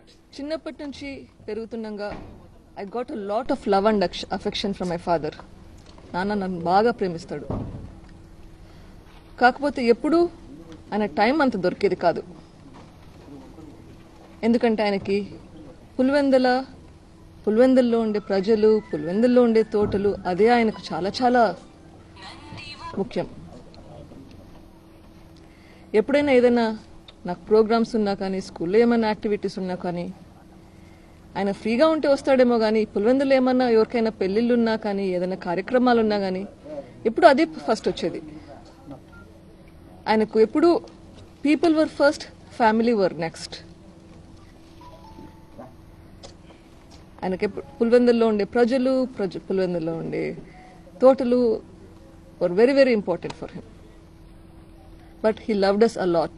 చిన్నప్పటి నుంచి పెరుగుతుండగా I got a lot of love and affection from my father. నాన్న నన్ను బాగా ప్రేమిస్తాడు. కాకపోతే ఎప్పుడూ ఆయన టైం అంత దొరికేది కాదు. ఎందుకంటే ఆయనకి పులివెందుల్లో ఉండే ప్రజలు, పులివెందుల్లో ఉండే తోటలు అదే ఆయనకు చాలా చాలా ముఖ్యం. ఎప్పుడైనా ఏదైనా నాకు ప్రోగ్రామ్స్ ఉన్నా కానీ, స్కూల్లో ఏమైనా యాక్టివిటీస్ ఉన్నా కానీ, ఆయన ఫ్రీగా ఉంటే వస్తాడేమో కానీ, పులివెందులో ఏమన్నా ఎవరికైనా పెళ్లిళ్ళు ఉన్నా కానీ, ఏదైనా కార్యక్రమాలు ఉన్నా కానీ ఎప్పుడు అదే ఫస్ట్ వచ్చేది. ఆయనకు ఎప్పుడు people were first, family were next. ఆయనకి పులివెందుల్లో ఉండే ప్రజలు, పులివెందుల్లో ఉండే తోటలు were very very important for him. But he loved us a lot.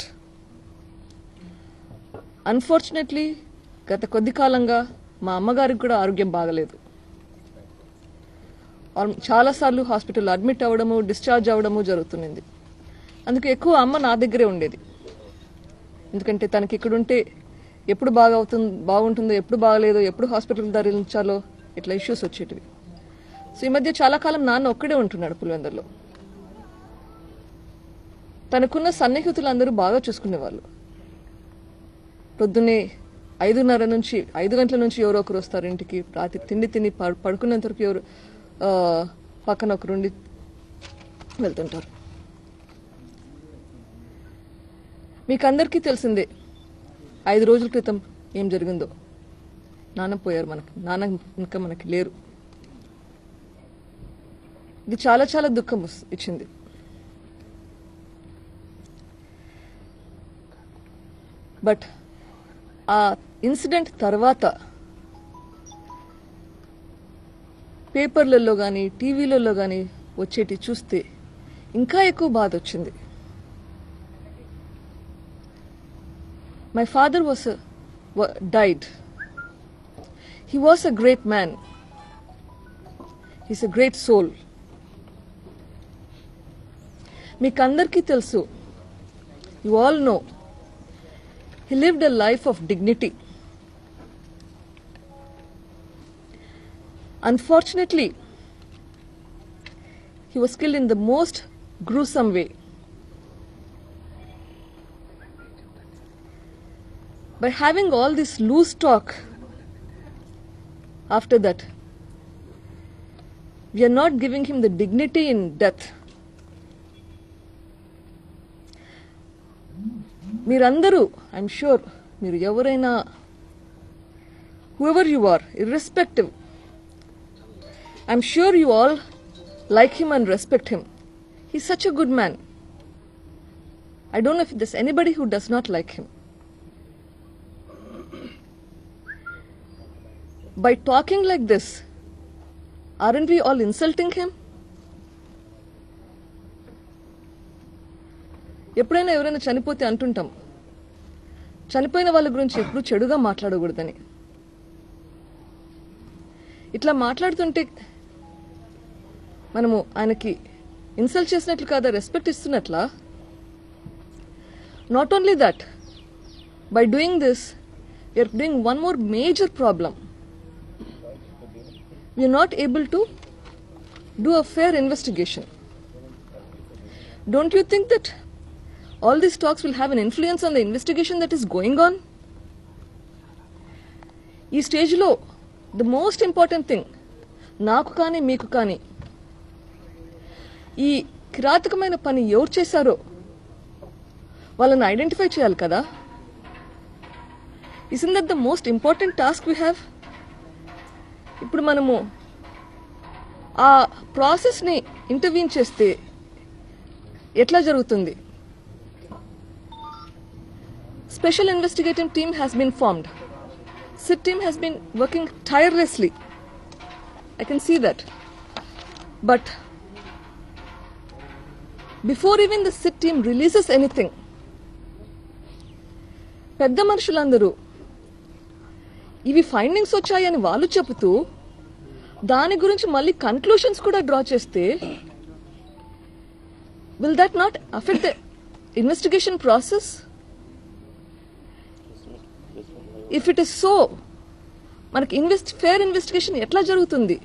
Unfortunately గత కొద్ది కాలంగా మా అమ్మగారికి కూడా ఆరోగ్యం బాగలేదు. చాలాసార్లు హాస్పిటల్ అడ్మిట్ అవ్వడము, డిశ్చార్జ్ అవ్వడము జరుగుతుంది. అందుకే ఎక్కువ అమ్మ నా దగ్గరే ఉండేది. ఎందుకంటే తనకి ఇక్కడుంటే ఎప్పుడు బాగుంటుందో, ఎప్పుడు బాగలేదో, ఎప్పుడు హాస్పిటల్ ధరించాలో ఇట్లా ఇష్యూస్ వచ్చేటివి. సో ఈ మధ్య చాలా కాలం నాన్న ఒక్కడే ఉంటున్నాడు పులివెందుల్లో. తనకున్న సన్నిహితులు అందరూ బాగా చూసుకునేవాళ్ళు. పొద్దున్నే 5 గంటల నుంచి ఎవరో ఒకరు వస్తారు ఇంటికి. రాత్రి తిని పడుకునేంత వరకు ఎవరు పక్కన ఒకరుండి వెళ్తుంటారు. మీకు అందరికీ తెలిసిందే 5 రోజుల క్రితం ఏం జరిగిందో. నాన్న పోయారు. నాన్న ఇంకా మనకి లేరు. ఇది చాలా చాలా దుఃఖం ఇచ్చింది. బట్ ఆ ఇన్సిడెంట్ తర్వాత పేపర్లలో కానీ, టీవీలలో కానీ వచ్చేటి చూస్తే ఇంకా ఎక్కువ బాధ వచ్చింది. My father died. He was a great man. He's a great soul. మీకందరికీ తెలుసు, you all know, he lived a life of dignity. Unfortunately, he was killed in the most gruesome way. By having all this loose talk after that, we are not giving him the dignity in death. మీరందరూ, I'm sure, మీరు ఎవరైనా, whoever you are, irrespective, I'm sure you all like him and respect him. He's such a good man. I don't know if there's anybody who does not like him. By talking like this, aren't we all insulting him? ఎప్పుడైనా ఎవరైనా చనిపోతే అంటుంటాం, చనిపోయిన వాళ్ళ గురించి ఎప్పుడు చెడుగా మాట్లాడకూడదని. ఇట్లా మాట్లాడుతుంటే మనము ఆయనకి ఇన్సల్ట్ చేసినట్లు కాదా, రెస్పెక్ట్ ఇస్తున్నట్లా? Not only that, by doing this we're doing one more major problem. We are not able to do a fair investigation. Don't you think that all these talks will have an influence on the investigation that is going on? Ee stage lo the most important thing, naaku kaani meeku kaani, ee kiratakamayana pani evaru chesaro vallani identify cheyali kada. Isn't that the most important task we have? ఇప్పుడు మనము ఆ ప్రాసెస్ని intervene చేస్తే ఎట్లా జరుగుతుంది? Special investigative team has been formed. SIT team has been working tirelessly. I can see that. But before even the SIT team releases anything, పెద్ద మనుషులందరూ ఇవి ఫైండింగ్స్ వచ్చాయని వాళ్ళు చెబుతూ దాని గురించి మళ్ళీ కన్క్లూషన్స్ కూడా డ్రా చేస్తే, will that not affect the investigation process? If it is so, మనకి ఫేర్ ఇన్వెస్టిగేషన్ ఎట్లా జరుగుతుంది?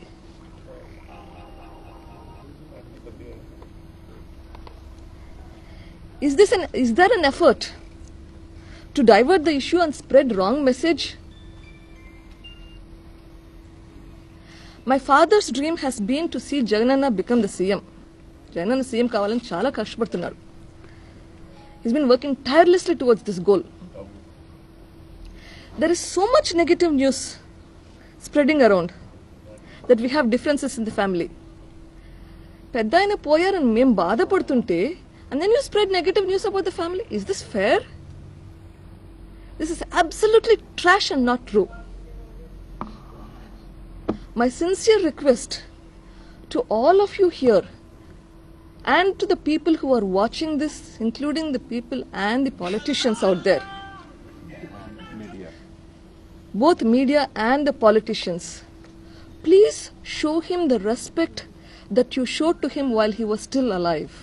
Is there an effort to divert the issue and spread wrong message? My father's dream has been to see Jagananna become the CM. Jagananna CM kavalani chala kashtapadtunnaru. He's been working tirelessly towards this goal. There is so much negative news spreading around that we have differences in the family. Peddayina poyarani mem baadhapadtunte, and then you spread negative news about the family. Is this fair? This is absolutely trash and not true. My sincere request to all of you here and to the people who are watching this, including the people and the politicians out there, both media and the politicians, please show him the respect that you showed to him while he was still alive.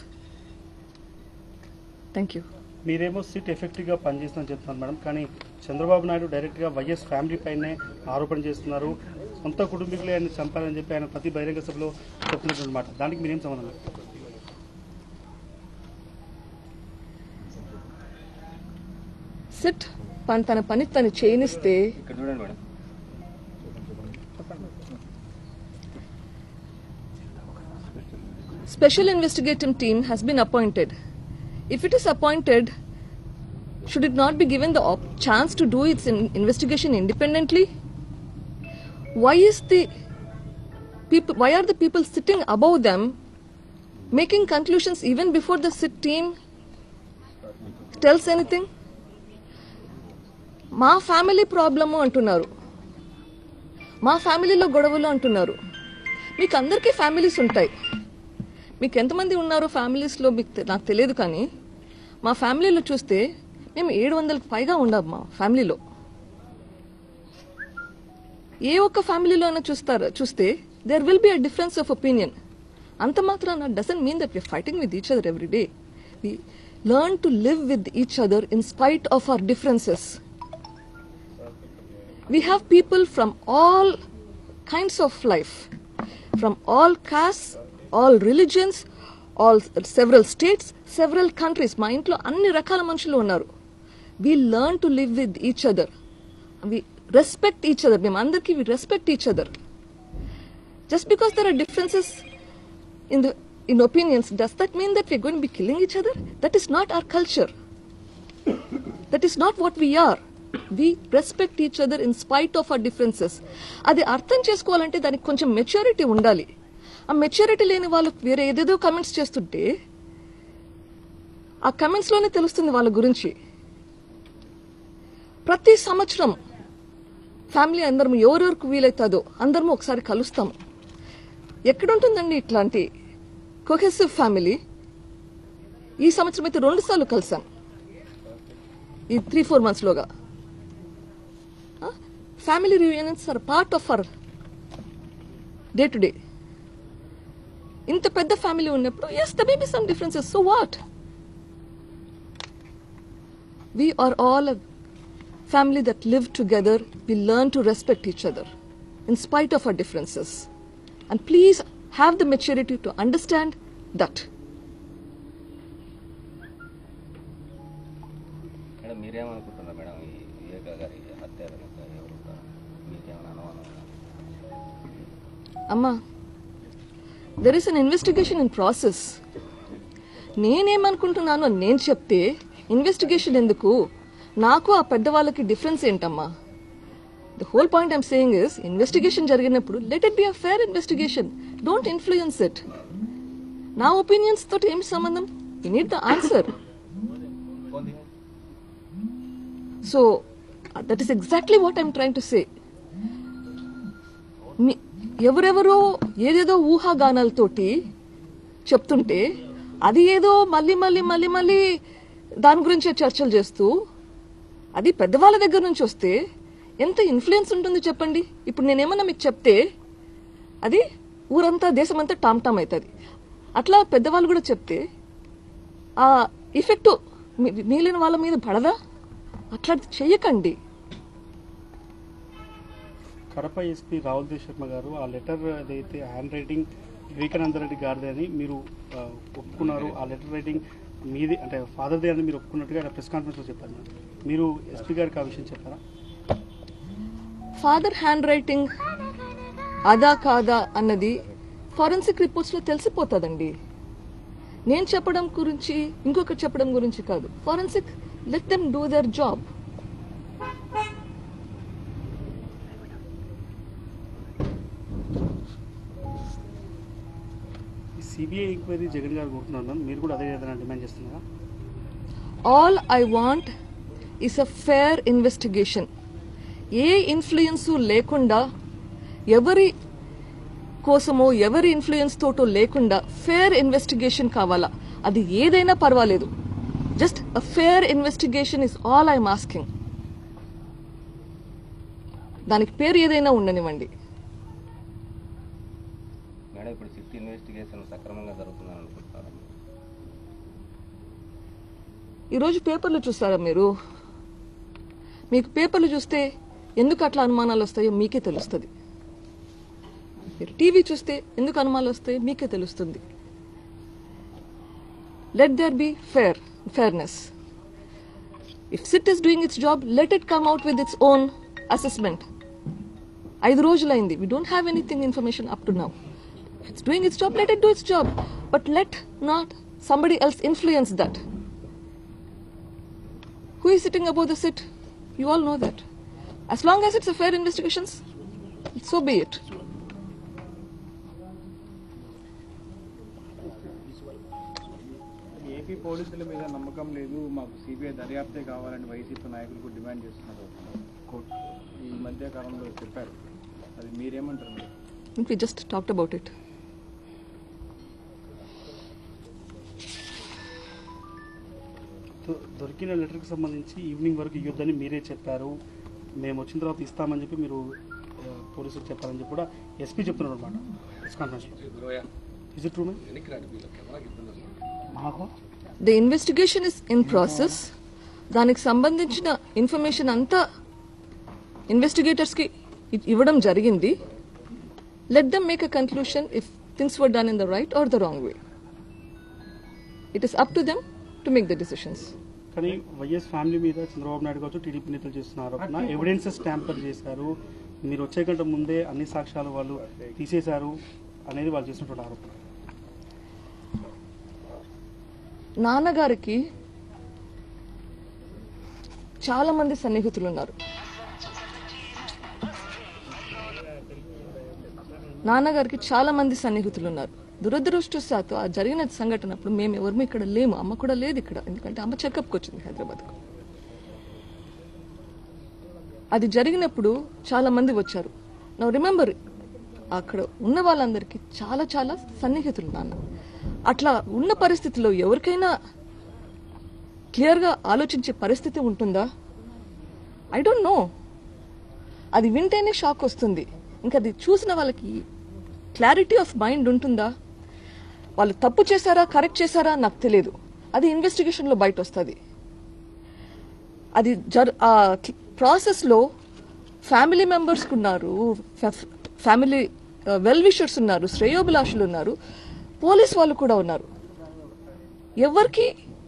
Thank you. మీరేమో SIT ఎఫెక్టివ్గా పనిచేస్తుందని చెప్తున్నారు madam, కానీ చంద్రబాబు నాయుడు డైరెక్ట్గా YS family పైనే ఆరోపణ చేస్తున్నారు. సొంత కుటుంబీకులే ఆయన చంపారని చెప్పి ఆయన ప్రతి బహిరంగ సభలో చెప్తున్నటువంటి మాట. దానికి మీరేం సంబంధం? సిట్ తన పని తను చేయనిస్తే special investigative team has been appointed. If it is appointed, should it not be given the chance to do its investigation independently? Why are the people sitting above them making conclusions even before the SIT team tells anything? మా family problem అంటున్నారు, మా ఫ్యామిలీలో గొడవలు అంటున్నారు. మీకు అందరికీ families ఉంటాయి. మీకు ఎంతమంది ఉన్నారో ఫ్యామిలీస్లో మీకు నాకు తెలియదు, కానీ మా ఫ్యామిలీలో చూస్తే మేము 700కి పైగా ఉన్నాం మా ఫ్యామిలీలో. ఏ ఒక్క ఫ్యామిలీలో అయినా చూస్తే there will be a difference of opinion. అంత మాత్రాన doesn't mean that we're fighting with each other every day. We learn to live with each other in spite of our differences. We have people from all kinds of life, from all castes, all religions, several states, several countries. మా ఇంట్లో అన్ని రకాల మనుషులు ఉన్నారు. We learn to live with each other. We respect each other. మేము అందరికీ we respect each other. Just because there are differences in opinions, does that mean that we're going to be killing each other? That is not our culture. That is not what we are. We respect each other in spite of our differences. అది అర్థం చేసుకోవాలంటే దానికి కొంచెం maturity ఉండాలి. ఆ maturity లేని వాళ్ళు వేరే ఏదేదో కమెంట్స్ చేస్తుంటే ఆ కమెంట్స్ లోనే తెలుస్తుంది వాళ్ళ గురించి. ప్రతి సంవత్సరం ఫ్యామిలీ అందరం ఎవరెవరికి వీలైతుందో అందరము ఒకసారి కలుస్తాము. ఎక్కడుంటుందండి ఇట్లాంటి కోహెసివ్ ఫ్యామిలీ? ఈ సంవత్సరం అయితే 2 సార్లు కలిసాం ఈ 3-4 months లోగా. Family reunions are part of our day to day. ఇంత పెద్ద ఫ్యామిలీ ఉన్నప్పుడు yes, there may be some differences. So what? We are all a family that live together. We learn to respect each other in spite of our differences. And please have the maturity to understand that. మీరేమనుకుంటున్నారు madam ఈ వివేక గారి హత్య వెనుక ఎవరు? మీకేమైనా అనుమానం? అమ్మా, there is an investigation in process. నేనేమనుకుంటున్నాను నేను చెప్తే ఇన్వెస్టిగేషన్ ఎందుకు? నాకు ఆ పెద్దవాళ్ళకి డిఫరెన్స్ ఏంటమ్మా? The whole point I'm saying is investigation జరిగినప్పుడు let it be a fair investigation. Don't influence it. నా ఒపీనియన్స్ తోటి ఏం సంబంధం? You need the answer. So that is exactly what I'm trying to say. ఎవరెవరో ఏదేదో ఊహాగానాలతోటి చెప్తుంటే అది ఏదో మళ్ళీ మళ్ళీ మళ్ళీ మళ్ళీ దాని గురించే చర్చలు చేస్తూ అది పెద్దవాళ్ళ దగ్గర నుంచి వస్తే ఎంత ఇన్ఫ్లుయెన్స్ ఉంటుంది చెప్పండి. ఇప్పుడు నేనేమన్నా మీకు చెప్తే అది ఊరంతా దేశమంతా టామ్ టామ్ అవుతుంది. అట్లా పెద్దవాళ్ళు కూడా చెప్తే ఆ ఎఫెక్ట్ మిగిలిన వాళ్ళ మీద పడదా? అట్లా చెయ్యకండి. కడప ఎస్పీ రాహుల్ దేవ్ శర్మ గారు ఆ లెటర్ ఏదైతే హ్యాండ్ రైటింగ్ వివేకానంద రెడ్డి గారిది అని మీరు ఒప్పుకున్నారు. ఆ లెటర్ రైటింగ్ మీది అంటే ఫాదర్దే అని మీరు ఒప్పుకున్నట్టుగా ఆయన ప్రెస్ కాన్ఫరెన్స్లో చెప్పారు. మీరు ఎస్పీ గారికి ఆ విషయం చెప్పారా? ఫాదర్ హ్యాండ్ రైటింగ్ అదా కాదా అన్నది ఫారెన్సిక్ రిపోర్ట్స్లో తెలిసిపోతుందండి. నేను చెప్పడం గురించి ఇంకొకటి చెప్పడం గురించి కాదు. Forensic let them do their job. CBI enquiry Jagan గారు కోరుతున్నారు, మీరు కూడా అదే ఏదైనా డిమాండ్ చేస్తున్నారా? All I want is a fair investigation. ఏ ఇన్ఫ్లుయెన్స్ లేకుండా, ఎవరి కోసమో ఎవరి ఇన్ఫ్లుయెన్స్ తోటో లేకుండా ఫేర్ ఇన్వెస్టిగేషన్ కావాలా. అది ఏదైనా పర్వాలేదు. Just a fair investigation is all I'm asking. దానికి పేరు ఏదైనా ఉండనివ్వండి. మేడం, ఇప్పుడు సిట్ ఇన్వెస్టిగేషన్ సక్రమంగా జరుగుతుందని అనుకుంటున్నారా? ఈరోజు పేపర్లు చూస్తారా మీరు? మీకు పేపర్లు చూస్తే ఎందుకు అట్లా అనుమానాలు వస్తాయో మీకే తెలుస్తుంది. మీరు టీవీ చూస్తే ఎందుకు అనుమానాలు వస్తాయో మీకే తెలుస్తుంది. Let there be fairness. If SIT is doing its job, let it come out with its own assessment. 5 రోజులైంది. We don't have anything information up to now. If it's doing its job, let it do its job. But let not somebody else influence that. Who is sitting above the SIT? You all know that. As long as it's a fair investigation, so be it. AP పోలీసుల మీద నమ్మకం లేదు, మాకు CBI దర్యాప్తే కావాలని YCP నాయకులకు demand చేస్తున్నారు court ఈ మధ్య కాలంలో చెప్పారు. అది మీరేమంటారు? We just talked about it. దొరికిన లెటర్కి సంబంధించి ఈవినింగ్ వరకు ఇవ్వద్దని మీరే చెప్పారు. మేము వచ్చిన తర్వాత ఇస్తామని చెప్పి మీరు పోలీసులకు చెప్పారని చెప్పి కూడా ఎస్పీ చెప్తున్నారు అనమాట ప్రెస్ కాన్ఫరెన్స్లో. Is it true ma'am? The investigation is in process. దానికి సంబంధించిన ఇన్ఫర్మేషన్ అంతా ఇన్వెస్టిగేటర్స్కి ఇవ్వడం జరిగింది. Let them make a conclusion if things were done in the right or the wrong way. It is up to them to make the decisions. కానీ YS family మీద చంద్రబాబు నాయుడు కావచ్చు, TDP నేతలు చేస్తున్నారు ఎవిడెన్సెస్ ట్యాంపర్ చేశారు, మీరు వచ్చే కంటే ముందే అన్ని సాక్ష్యాలు వాళ్ళు తీసేశారు అనేది వాళ్ళు చేసినటువంటి ఆరోపణ. నాన్నగారికి చాలా మంది సన్నిహితులు ఉన్నారు. దురదృష్టవశాత్తు ఆ జరిగిన సంఘటన అప్పుడు మేము ఎవరు ఇక్కడ లేము. అమ్మ కూడా లేదు ఇక్కడ, ఎందుకంటే అమ్మ చెకప్కి వచ్చింది హైదరాబాద్కు. అది జరిగినప్పుడు చాలా మంది వచ్చారు. నా రిమెంబర్, అక్కడ ఉన్న వాళ్ళందరికీ చాలా చాలా సన్నిహితులు నాన్న. అట్లా ఉన్న పరిస్థితిలో ఎవరికైనా క్లియర్గా ఆలోచించే పరిస్థితి ఉంటుందా? I don't know. అది వింటేనే షాక్ వస్తుంది. ఇంకా అది చూసిన వాళ్ళకి క్లారిటీ ఆఫ్ మైండ్ ఉంటుందా? వాళ్ళు తప్పు చేశారా, కరెక్ట్ చేశారా నాకు తెలియదు. అది ఇన్వెస్టిగేషన్లో బయట వస్తుంది. అది ఆ ప్రాసెస్లో ఫ్యామిలీ మెంబర్స్ ఉన్నారు, ఫ్యామిలీ వెల్ విషర్స్ ఉన్నారు, శ్రేయోభిలాషులు ఉన్నారు, పోలీస్ వాళ్ళు కూడా ఉన్నారు. ఎవరికి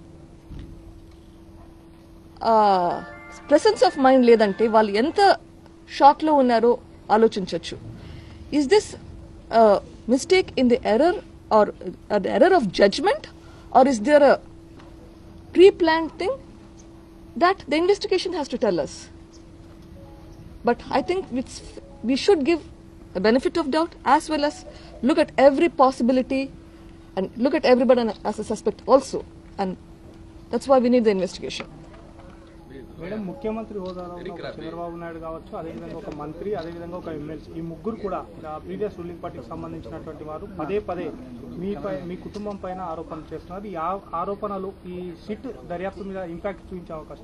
ప్రెసెన్స్ ఆఫ్ మైండ్ లేదంటే వాళ్ళు ఎంత షాక్లో ఉన్నారో ఆలోచించవచ్చు. Is this mistake in the error or the error of judgement, or is there a preplanned thing? That the investigation has to tell us. But I think we should give a benefit of doubt as well as look at every possibility and look at everybody as a suspect also. And that's why we need the investigation. Madam, ముఖ్యమంత్రి హోదాలో చంద్రబాబు నాయుడు కావచ్చు, అదేవిధంగా ఒక మంత్రి, అదేవిధంగా ఒక MLC, ఈ ముగ్గురు కూడా ప్రీవియస్ రూలింగ్ పార్టీకి సంబంధించినటువంటి వారు పదే పదే మీ కుటుంబం పైన ఆరోపణలు చేస్తున్నారు. ఈ ఆరోపణలు ఈ సిట్ దర్యాప్తు మీద ఇంపాక్ట్ చూపించే అవకాశం?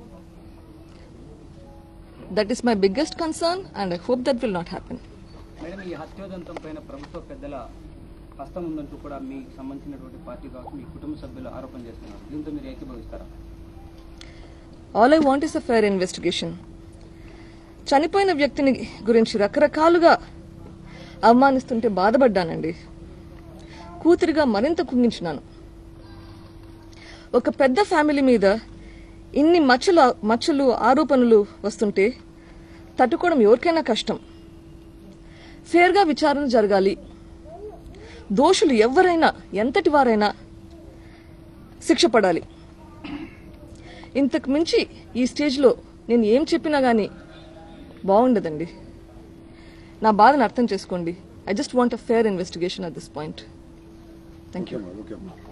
That is my biggest concern and I hope that will not happen. Madam, ఈ హత్యోదంతం పైన ప్రభుత్వ పెద్దల హస్తం ఉందంటూ కూడా మీకు సంబంధించినటువంటి పార్టీ కావచ్చు, మీ కుటుంబ సభ్యులు ఆరోపణ చేస్తున్నారు. దీంతో మీరు ఏకీభవిస్తారా? All I want is a fair investigation. చనిపోయిన వ్యక్తిని గురించి రకరకాలుగా అవమానిస్తుంటే బాధపడ్డానండి. కూతురిగా మరింత కుంగించినాను. ఒక పెద్ద ఫ్యామిలీ మీద ఇన్ని మచ్చలు ఆరోపణలు వస్తుంటే తట్టుకోవడం ఎవరికైనా కష్టం. ఫేర్గా విచారణ జరగాలి. దోషులు ఎవరైనా ఎంతటి వారైనా శిక్ష పడాలి. ఇంతకు మించి ఈ స్టేజ్లో నేను ఏం చెప్పినా గానీ బాగుండదండి. నా బాధను అర్థం చేసుకోండి. I just want a fair investigation at this point. Thank you.